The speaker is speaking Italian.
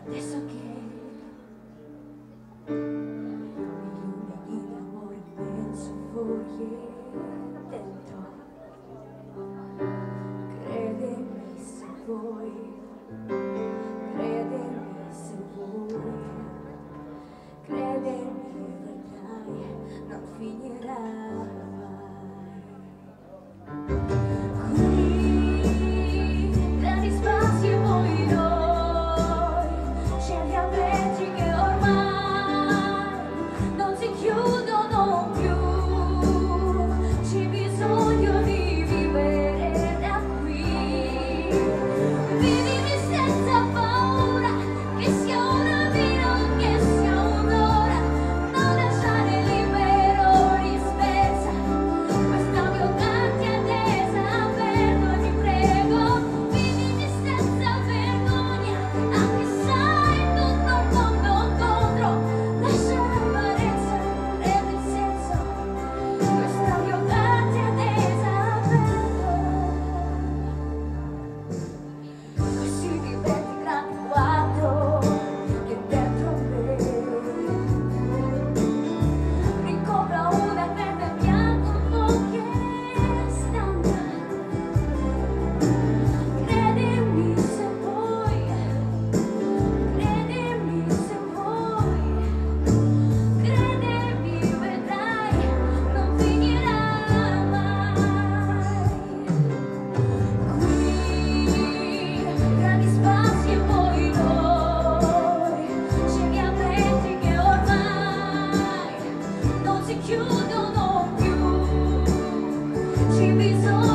Adesso che illumini l'amore immenso fuori e dentro, credimi se vuoi, credimi se vuoi, credimi vedrai, non finirà mai. Qui, grandi spazi e poi noi, cieli aperti che ormai non si chiudono più, c'è bisogno di vivere da qui. Vivimi senza paura, che sia una vita o che sia un'ora, non lasciare libero di spesa questa mia grande attesa, perdo ti prego. Vivimi senza vergogna, anche sai tutto il mondo contro, lascia l'amarezza, prende il senso, questa mia grande attesa, perdo. Così diventi grande quadro che dentro me ricopra una crema bianca un po' che stanca. Credimi se vuoi, credimi se vuoi, credimi vedrai, non finirà mai. Qui, grandi spazi e poi noi, cieli aperti che ormai non si chiudono più, c'è bisogno